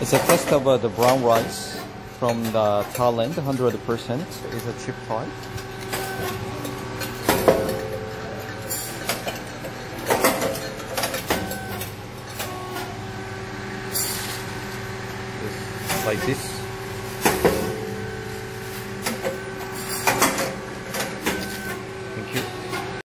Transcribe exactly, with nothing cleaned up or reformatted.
It's a test of uh, the brown rice from the Thailand, one hundred percent. It's a cheap Thai. It's like this.